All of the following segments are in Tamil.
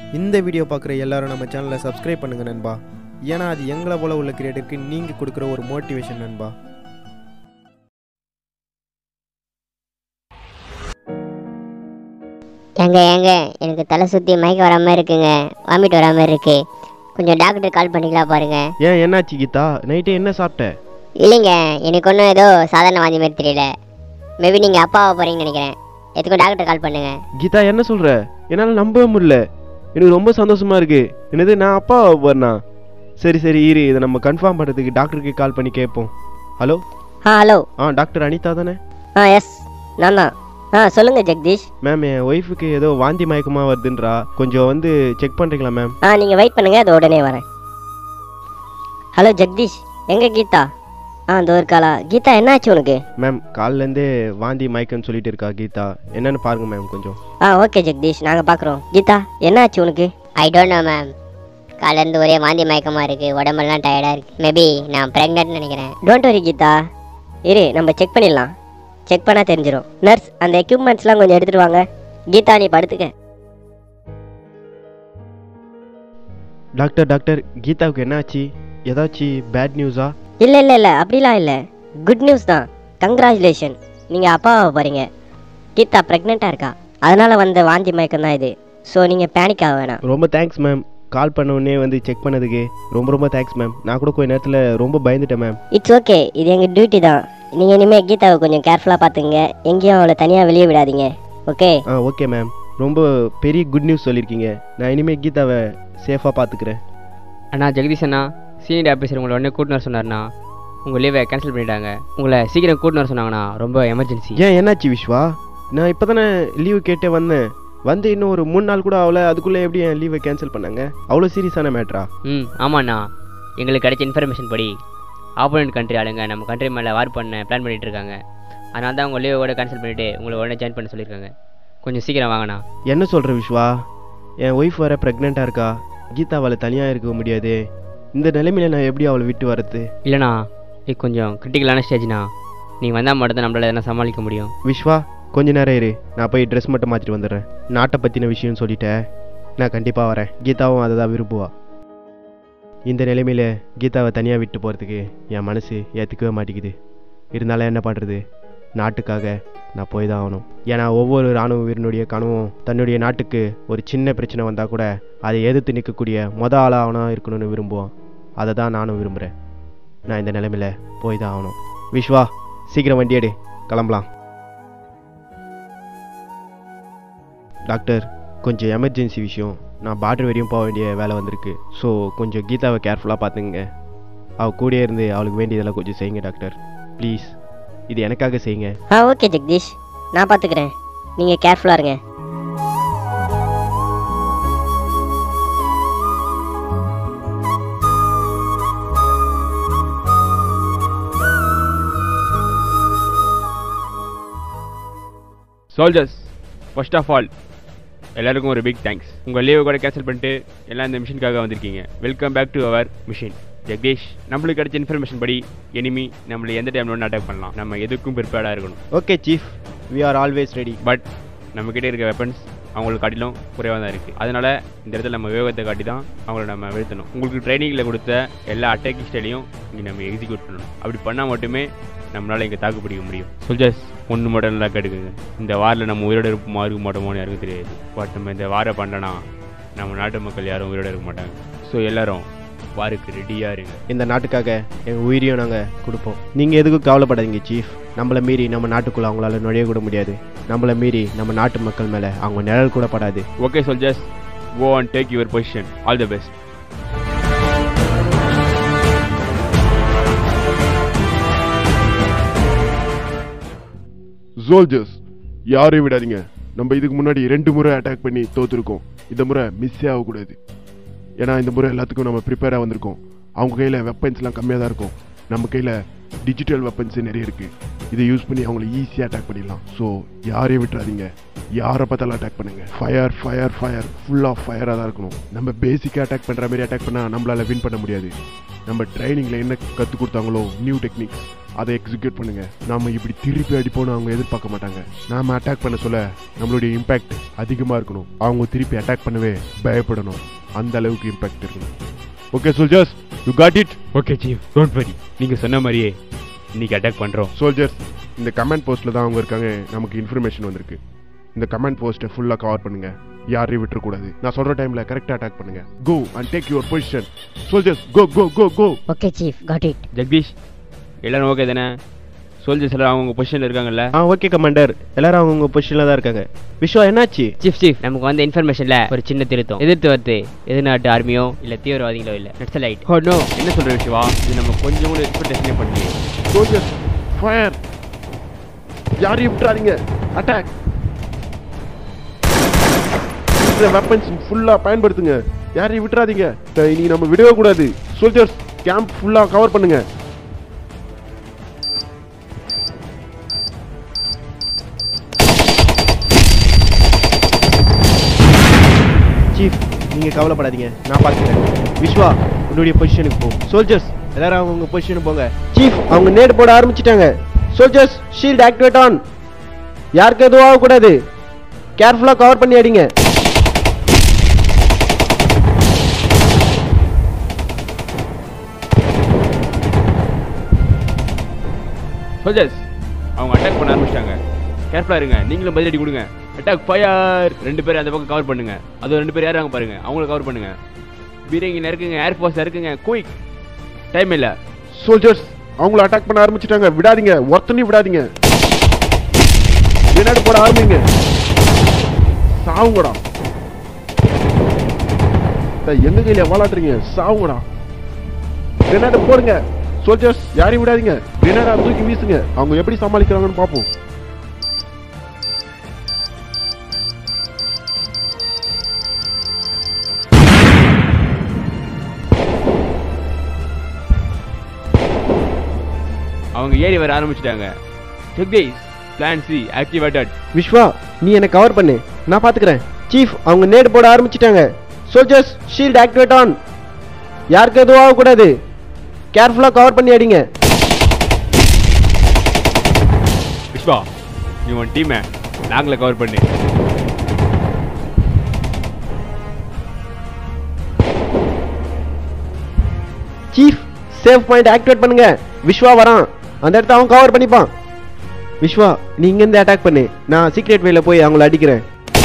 இந்த வீடியோ பார்க்குற எல்லாரும் நம்ம சேனலை சப்ஸ்கிரைப் பண்ணுங்க நண்பா. ஏன்னா அது எங்களை போல உள்ள கிரியேட்டருக்கு நீங்கள் கொடுக்குற ஒரு மோட்டிவேஷன் நண்பா. ஏங்க எனக்கு தலை சுற்றி மயக்க வர மாதிரி இருக்குங்க, வாமிட் வர மாதிரி இருக்கு. கொஞ்சம் டாக்டர் கால் பண்ணிக்கலாம் பாருங்க. ஏன் என்னாச்சு கீதா? நைட்டு என்ன சாப்பிட்ட? இல்லைங்க, எனக்கு ஒன்றும் ஏதோ சாதாரண வாந்தி மாதிரி தெரியல. மேபி நீங்கள் அப்பாவை போகிறீங்கன்னு நினைக்கிறேன். எதுக்கும் டாக்டர் கால் பண்ணுங்க. கீதா என்ன சொல்கிற? என்னால் நம்பவே முடியல. எனக்கு ரொம்ப சந்தோஷமா இருக்கு. என்னது, நான் அப்பாவை போறேனா? சரி இரு, இதை நம்ம கன்ஃபார்ம் பண்ணுறதுக்கு டாக்டருக்கு கால் பண்ணி கேட்போம். ஹலோ. ஹலோ. டாக்டர் அனிதா தானே? எஸ், நான் தான். சொல்லுங்கள் ஜெகதீஷ். மேம், என் ஒய்ஃபுக்கு ஏதோ வாந்தி மயக்கமாக வருதுன்றா. கொஞ்சம் வந்து செக் பண்ணுறீங்களா மேம்? நீங்கள் வெயிட் பண்ணுங்கள், அது உடனே வரேன். ஹலோ ஜெகதீஷ், எங்கே கீதா? அந்த ஒரு காலா. கீதா என்னாச்சு உனக்கு? மேம், காலிலேருந்தே வாந்தி மயக்கம்னு சொல்லிட்டு இருக்கா கீதா. என்னன்னு பாருங்க மேம் கொஞ்சம். ஓகே ஜெகதீஷ், நாங்கள் பார்க்குறோம். கீதா என்னாச்சு உனக்கு? I don't know ma'am. காலேருந்து ஒரே வாந்தி மயக்கமாக இருக்குது, உடம்பெல்லாம் டயர்டாக இருக்குது. மேபி நான் ப்ரெக்னென்ட்னு நினைக்கிறேன். டோன்ட் வரி கீதா, இரு நம்ம செக் பண்ணிடலாம். செக் பண்ணால் தெரிஞ்சிடும். நர்ஸ், அந்த எக்யூப்மெண்ட்ஸ்லாம் கொஞ்சம் எடுத்துகிட்டு வாங்க. கீதா நீ படுத்துக்க. டாக்டர் கீதாவுக்கு என்னாச்சு? ஏதாச்சும் பேட் நியூஸா? இல்லை அப்படிலாம் இல்லை, குட் நியூஸ் தான். கங்க்ராச்சுலேஷன், நீங்கள் அப்பாவை போகிறீங்க. கீதா ப்ரெக்னெண்ட்டாக இருக்கா, அதனால் வந்த வாந்தி மயக்கம் தான் இது. ஸோ நீங்கள் பேனிக் ஆக வேணாம். ரொம்ப தேங்க்ஸ் மேம். கால் பண்ண உடனே வந்து செக் பண்ணதுக்கு ரொம்ப தேங்க்ஸ் மேம். நான் கூட கொஞ்ச நேரத்தில் ரொம்ப பயந்துட்டேன் மேம். இட்ஸ் ஓகே, இது எங்கள் டியூட்டி தான். நீங்கள் இனிமேல் கீதாவை கொஞ்சம் கேர்ஃபுல்லாக பார்த்துங்க. எங்கேயும் அவளை தனியாக வெளியே விடாதீங்க. ஓகே? Okay ma'am. ரொம்ப பெரிய குட் நியூஸ் சொல்லியிருக்கீங்க. நான் இனிமேல் கீதாவை சேஃபாக பார்த்துக்கிறேன். அண்ணா ஜெகதீஷ் அண்ணா, சீனியர் ஆஃபீஸர் உங்களை உடனே கூட்டினு வர சொன்னார்ண்ணா. உங்கள் லீவை கேன்சல் பண்ணிட்டாங்க. உங்களை சீக்கிரம் கூட்டினு வர சொன்னாங்கண்ணா, ரொம்ப எமர்ஜென்சி. ஏன் என்னாச்சு விஸ்வா? நான் இப்போ தானே லீவு கேட்டே வந்தேன். வந்து இன்னும் ஒரு 3 நாள் கூட அவ்வளோ, அதுக்குள்ளே எப்படி என் லீவை கேன்சல் பண்ணாங்க? அவ்வளோ சீரியஸான மேட்ரா? ஆமாண்ணா, எங்களுக்கு கிடைச்ச இன்ஃபர்மேஷன் படி ஆப்போனன்ட் கண்ட்ரி ஆளுங்க நம்ம கண்ட்ரி மேலே வார் பண்ண பிளான் பண்ணிகிட்டு இருக்காங்க. அதனால தான் உங்கள் லீவோட கேன்சல் பண்ணிவிட்டு உங்களை உடனே ஜாயின் பண்ண சொல்லியிருக்காங்க. கொஞ்சம் சீக்கிரம் வாங்கண்ணா. என்ன சொல்கிற விஸ்வா? என் ஒய்ஃப் வர ப்ரெக்னெண்ட்டாக இருக்கா. கீதா அவளை தனியாக இருக்க முடியாது. இந்த நிலைமையில நான் எப்படி அவளை விட்டு வரது? இல்லைண்ணா, இது கொஞ்சம் கிரிட்டிக்கலான ஸ்டேஜ்ண்ணா. நீங்கள் வந்தால் மட்டும் நம்மளால் எதனா சமாளிக்க முடியும். விஸ்வா, கொஞ்ச நேரம் இரு, நான் போய் ட்ரெஸ் மட்டும் மாற்றிட்டு வந்துடுறேன். நாட்டை பற்றின விஷயம்னு சொல்லிட்டேன், நான் கண்டிப்பாக வரேன். கீதாவும் அதை தான் விரும்புவா. இந்த நிலைமையில் கீதாவை தனியாக விட்டு போகிறதுக்கு என் மனசு ஏற்றுக்கவே மாட்டேங்குது. இருந்தாலும் என்ன பண்ணுறது? நாட்டுக்காக நான் போய் தான் ஆகணும். ஏன்னா ஒவ்வொரு இராணுவ வீரனுடைய கனவும் தன்னுடைய நாட்டுக்கு ஒரு சின்ன பிரச்சனை வந்தால் கூட அதை எதிர்த்து நிற்கக்கூடிய ஆளாக அவனாக இருக்கணும்னு விரும்புவான். அதை தான் நானும் விரும்புகிறேன். நான் இந்த நிலைமையில் போய் தான் ஆகணும். விஸ்வா, சீக்கிரம் வண்டி எடு, கிளம்பலாம். டாக்டர், கொஞ்சம் எமர்ஜென்சி விஷயம். நான் பார்டர் வரையும் போக வேண்டிய வேலை வந்திருக்கு. ஸோ கொஞ்சம் கீதாவை கேர்ஃபுல்லாக பார்த்துங்க. அவள் கூடயே இருந்து அவளுக்கு வேண்டியதெல்லாம் கொஞ்சம் செய்யுங்க டாக்டர், ப்ளீஸ். இது எனக்காக செய்யுங்க. ஓகே ஜெகதீஷ், நான் பார்த்துக்கிறேன். நீங்கள் கேர்ஃபுல்லாக இருங்க. சோல்ஜர்ஸ், ஃபர்ஸ்ட் ஆஃப் ஆல் எல்லாருக்கும் ஒரு பிக் தேங்க்ஸ். உங்கள் லீவை கூட கேன்சல் பண்ணிட்டு எல்லாம் இந்த மிஷனுக்காக வந்திருக்கீங்க. Welcome back to our mission. Jagadish, நம்மளுக்கு கிடைச்ச இன்ஃபர்மேஷன் படி எனிமி நம்மளை எந்த டைமில் ஒன்று அட்டாக் பண்ணலாம். நம்ம எதுக்கும் ப்ரிப்பேர்டாக இருக்கணும். Okay chief, we are always ready. But நம்மக்கிட்ட இருக்க வெப்பன்ஸ் அவங்களுக்கு காட்டிலும் குறைவாக தான் இருக்குது. அதனால் இந்த இடத்துல நம்ம விவேகத்தை காட்டி தான் அவங்கள நம்ம வீழ்த்தணும். உங்களுக்கு ட்ரைனிங்கில் கொடுத்த எல்லா அட்டாக்கிங் ஸ்டைலையும் இங்கே நம்ம எக்ஸிக்யூட் பண்ணணும். அப்படி பண்ணால் மட்டுமே நம்மளால் இங்கே தாக்கு பிடிக்க முடியும். சோல்ஜர்ஸ், ஒன்று மட்டும் நல்லா கேட்டுக்குங்க. இந்த வாரில் நம்ம உயிரோடு இருப்போமா இருக்க மாட்டோமோன்னு யாருக்கும் தெரியாது. பட் நம்ம இந்த வாரை பண்ணனா நம்ம நாட்டு மக்கள் யாரும் உயிரோடு இருக்க மாட்டாங்க. ஸோ எல்லோரும் வாருக்கு ரெடியாக இருங்க. இந்த நாட்டுக்காக எங்கள் உயிரையும் நாங்கள் கொடுப்போம். நீங்கள் எதுக்கும் கவலைப்படாதீங்க சீஃப். நம்மளை மீறி நம்ம நாட்டுக்குள்ளே அவங்களால நுழைய கூட முடியாது. நம்மளை மீறி நம்ம நாட்டு மக்கள் மேலே அவங்க நிழல் கூட படாது. Okay soldiers, go and take your position. All the best. Soldiers, யாரையும் விடாதீங்க. நம்ம இதுக்கு முன்னாடி 2 முறை அட்டாக் பண்ணி தோத்துருக்கோம். இந்த முறை மிஸ்ஸே ஆகக்கூடாது. ஏன்னா இந்த முறை எல்லாத்துக்கும் நம்ம ப்ரிப்பேராக வந்திருக்கோம். அவங்க கையில் வெப்பன்ஸ்லாம் கம்மியாக தான் இருக்கும். நம்ம கையில் டிஜிட்டல் வெப்பன்ஸ் நிறைய இருக்குது. இதை யூஸ் பண்ணி அவங்கள ஈஸியாக அட்டாக் பண்ணிடலாம். ஸோ யாரையும் விட்டுறாதீங்க. யாரை பார்த்தாலும் அட்டாக் பண்ணுங்க. Fire fire fire, full of ஃபயராக தான் இருக்கணும். நம்ம பேசிக்காக அட்டாக் பண்ணுற மாதிரி அட்டாக் பண்ணால் நம்மளால் வின் பண்ண முடியாது. நம்ம ட்ரைனிங்கில் என்ன கற்றுக் கொடுத்தாங்களோ நியூ டெக்னிக்ஸ் அதை எக்ஸிக்யூட் பண்ணுங்க. நாம இப்படி திருப்பி அடிப்போன்னு அவங்க எதிர்பார்க்க மாட்டாங்க. நாம அட்டாக் பண்ண சொல்ல நம்மளுடைய இம்பாக்ட் அதிகமாக இருக்கணும். அவங்க திருப்பி அட்டாக் பண்ணவே பயப்படணும். அந்த அளவுக்கு இம்பாக்ட் இருக்கணும். Okay soldiers, you got it? Okay chief, don't worry. நீங்கள் சொன்ன மாதிரியே இன்னைக்கு அட்டாக் பண்ணுறோம். சோல்ஜர்ஸ், இந்த கமெண்ட் போஸ்ட்டில் தான் அவங்க இருக்காங்க. நமக்கு இன்ஃபர்மேஷன் வந்திருக்கு. இந்த கமெண்ட் போஸ்ட்டை ஃபுல்லாக கவர் பண்ணுங்க. யாரையும் விட்டுறக்கூடாது. நான் சொல்கிற டைமில் கரெக்டாக அட்டாக் பண்ணுங்க. Go and take your position. Soldiers, go go go go. Okay chief, got it. Jagadish, எல்லாரும் ஓகே தானே? சோல்ஜர்ஸ் எல்லாம் அவங்க பொசிஷனில் இருக்காங்கல்ல? ஓகே கமாண்டர், எல்லாரும் அவங்க பொசிஷனில் தான் இருக்காங்க. விஸ்வா என்னாச்சு? சீஃப் நமக்கு வந்த இன்ஃபர்மேஷனில் ஒரு சின்ன திருத்தம். எதிர்த்து வருது எதிர்நாட்டு ஆர்மியோ இல்லை தீவிரவாதிகளோ இல்லை, நக்சலைட். ஓ நோ, என்ன சொல்கிற விஷயவா? இது நம்ம கொஞ்சம் கூட எக்ஸ்பெக்டேஷனே பண்ணலையே. Soldiers, fire. யாரையும் விட்டுறாதீங்க. அட்டாக். வெப்பன்ஸ் ஃபுல்லா பயன்படுத்துங்க. யாரையும் விட்டுறாதீங்க. இனி நம்ம விடவே கூடாது. சோல்ஜர்ஸ், கேம்ப் ஃபுல்லா கவர் பண்ணுங்க. சீஃப் நீங்க கவலைப்படாதீங்க, நான் பார்த்துக்கிறேன். விஸ்வா உன்னுடைய பொசிஷனுக்கு போ. சோல்ஜர்ஸ் எல்லாரும் அவங்க பொசிஷனுக்கு போங்க. சீஃப் அவங்க நேட் போட ஆரம்பிச்சிட்டாங்க. Soldiers, shield activate on. யாருக்கு எதுவும் ஆகக்கூடாது. கேர்ஃபுல்லா கவர் பண்ணி அடிங்க. சோல்ஜர்ஸ், அவங்க அட்டாக் பண்ண ஆரம்பிச்சிட்டாங்க. கேர்ஃபுல்லாக இருங்க. நீங்களும் பதிலடி கொடுங்க. Attack fire. 2 பேர் அந்த பக்கம் கவர் பண்ணுங்க. அது 2 பேர் யாராங்க பாருங்க, அவங்கள கவர் பண்ணுங்க. பீரங்கில இருக்குங்க, ஏர்ஃபோர்ஸ் இருக்குங்க. குயிக், டைம் இல்லை. சோல்ஜர்ஸ் அவங்கள அட்டாக் பண்ண ஆரம்பிச்சிட்டாங்க. விடாதீங்க, ஒருத்தனையும் விடாதீங்க. கிரேனேட் போட ஆரம்பிங்க. சாவுங்கடா. எங்க கையில வாலாட்டுறீங்க? சாவுங்கடா. கிரேனேட் போடுங்க. சோல்ஜர்ஸ் யாரையும் விடாதீங்க. கிரேனேடா தூக்கி வீசுங்க. அவங்க எப்படி சமாளிக்கிறாங்கன்னு பார்ப்போம். அவங்க ஏறி வர ஆரம்பிச்சிட்டாங்க. Jagadish, plan C activated. Vishwa நீ என்ன கவர் பண்ணு, நான் பார்த்துக்கிறேன். சீஃப் அவங்க நேட் போட ஆரம்பிச்சிட்டாங்க. Soldiers shield activate on. யாருக்கு எதுவும் ஆகக்கூடாது. கேர்ஃபுல்லாக கவர் பண்ணி அடிங்க. விஸ்வா, நீ உன் டீமை நாங்கள கவர் பண்ணு. சீஃப் சேஃப் பாயிண்ட் ஆக்டிவேட் பண்ணுங்க. விஸ்வா வரான், அந்த இடத்த அவன் கவர் பண்ணிப்பான். விஸ்வா நீ இங்கேருந்து அட்டாக் பண்ணு, நான் சீக்ரெட் வேல போய் அவங்கள அடிக்கிறேன்.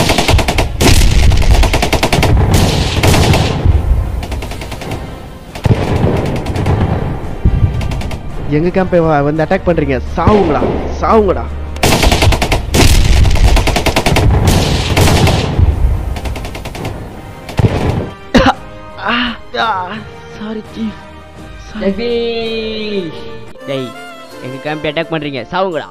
எங்க கேம்பை வந்து அட்டாக் பண்றீங்க? சாவுங்கடா சாவுங்கடா. Sorry chief. ஜெகதீஷ், டேய் எங்க கேம்பை அட்டாக் பண்றீங்க, சாவுங்கடா.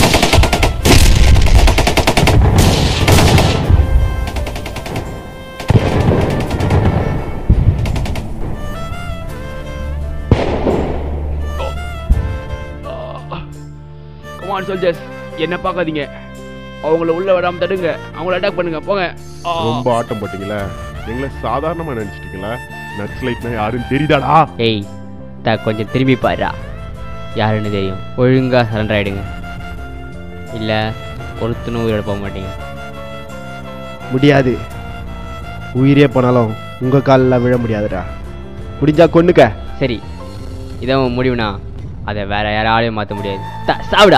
கமான் சோல்ஜர்ஸ், என்ன பார்க்காதீங்க. அவங்கள உள்ள வராம தடுங்க. அவங்கள அட்டாக் பண்ணுங்க, போங்க. ரொம்ப ஆட்டம் போட்டீங்களா? எங்களை சாதாரணமா நினைச்சிட்டீங்களா? நக்ஸலைட்னா யாருன்னு தெரியுதாடா? டேய் கொஞ்சம் திரும்பி பாருடா, யாருன்னு தெரியும். ஒழுங்கா சரண்டர் ஆயிடுங்க, இல்ல ஒருத்தனும் உயிரோட போக மாட்டீங்க. முடியாது, உயிரே போனாலும் உங்க காலில் விழ முடியாதுடா. முடிஞ்சா கொன்னுக்க. சரி, இதான் முடிவுனா அதை வேற யாராலையும் மாற்ற முடியாது. சாவுடா.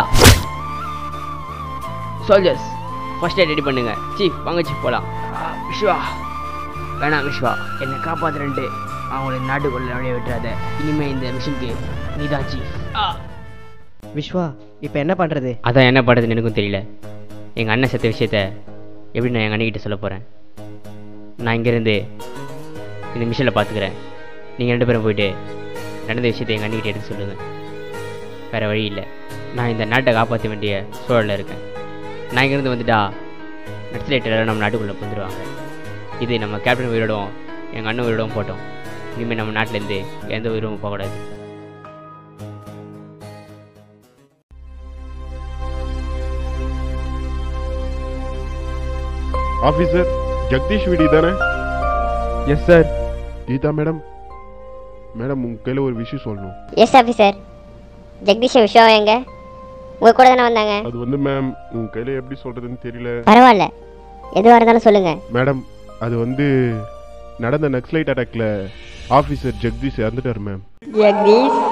சோல்ஜர்ஸ் ஃபர்ஸ்ட் எய்ட் ரெடி பண்ணுங்க. சீஃப் வாங்க சீஃப் போகலாம். விஸ்வா வேணாம், விஸ்வா என்னை காப்பாத்துறேன்ட்டு அவங்கள நாட்டுக்குள்ள நுழைய விட்டுறாத. இனிமே இந்த மிஷனுக்கு நீதான் சீஃப். விஸ்வா இப்போ என்ன பண்ணுறது? அதான் என்ன பண்ணுறதுன்னு எனக்கும் தெரியல. எங்கள் அண்ணன் செத்த விஷயத்த எப்படி நான் எங்கள் அண்ணன்கிட்ட சொல்ல போகிறேன்? நான் இங்கேருந்து இந்த மிஷனில் பார்த்துக்கிறேன். நீங்கள் 2 பேரும் போயிட்டு நடந்த விஷயத்தை எங்கள் அண்ணிக்கிட்ட எடுத்து சொல்லுங்கள். வேறு வழி இல்லை, நான் இந்த நாட்டை காப்பாற்ற வேண்டிய சூழலில் இருக்கேன். நான் இங்கேருந்து வந்துட்டா நக்ஸலைட்டெல்லாம் நம்ம நாட்டுக்குள்ளே வந்துடுவாங்க. இது நம்ம கேப்டன் உயிரோடும் எங்கள் அண்ணன் உயிரோடும் போட்டோம். இனிமேல் நம்ம நாட்டிலேருந்து எந்த உயிரும் போகக்கூடாது. ஆஃபீஸர் ஜெகதீஷ் வீடு தானே? Yes sir. Geetha madam, madam உங்கள் கையில் ஒரு விஷயம் சொல்லணும். S officer. ஜெகதீஷ் விஷயம் எங்க? உங்க கூட தானே வந்தாங்க. அது வந்து மேம் உங்கள் கையில் எப்படி சொல்கிறதுன்னு தெரியல. பரவாயில்ல, எதுவாக இருந்தாலும் சொல்லுங்க. மேடம் அது வந்து நடந்த நக்ஸலைட் அட்டாக்ல ஆஃபீஸர் ஜெகதீஷ் இறந்துட்டார் மேம். ஜெகதீஷ்